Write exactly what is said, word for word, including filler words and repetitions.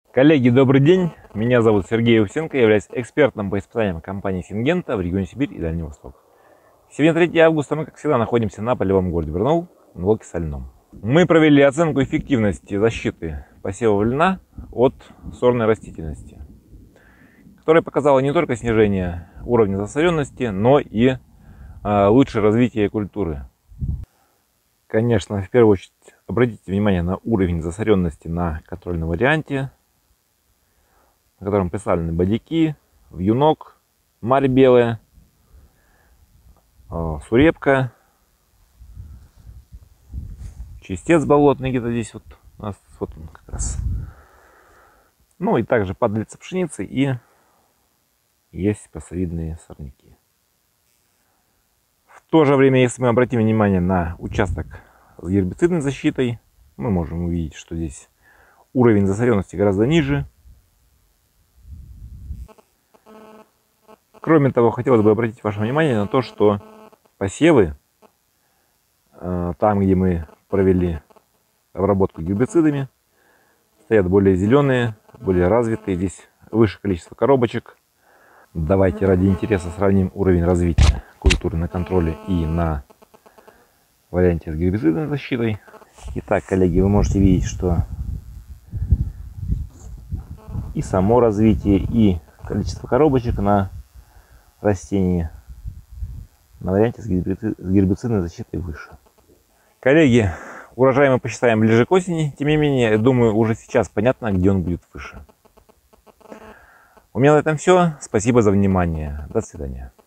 Коллеги, добрый день! Меня зовут Сергей Усенко, я являюсь экспертом по испытаниям компании Сингента в регионе Сибирь и Дальний Восток. Сегодня третье августа, мы, как всегда, находимся на полевом городе Барнаул, на блоке Соляном. Мы провели оценку эффективности защиты посева льна от сорной растительности, которая показала не только снижение уровня засоренности, но и э, лучшее развитие культуры. Конечно, в первую очередь обратите внимание на уровень засоренности на контрольном варианте, на котором представлены бодяки, вьюнок, марь белая, сурепка, чистец болотный где-то здесь вот у нас, вот он как раз. Ну и также падалица пшеницы и есть пасовидные сорняки. В то же время, если мы обратим внимание на участок с гербицидной защитой, мы можем увидеть, что здесь уровень засоренности гораздо ниже. Кроме того, хотелось бы обратить ваше внимание на то, что посевы, там, где мы провели обработку гербицидами, стоят более зеленые, более развитые. Здесь выше количество коробочек. Давайте ради интереса сравним уровень развития культуры на контроле и на варианте с гербицидной защитой. Итак, коллеги, вы можете видеть, что и само развитие, и количество коробочек на растении на варианте с гербицидной защитой выше. Коллеги, урожай мы посчитаем ближе к осени. Тем не менее, думаю, уже сейчас понятно, где он будет выше. У меня на этом все. Спасибо за внимание. До свидания.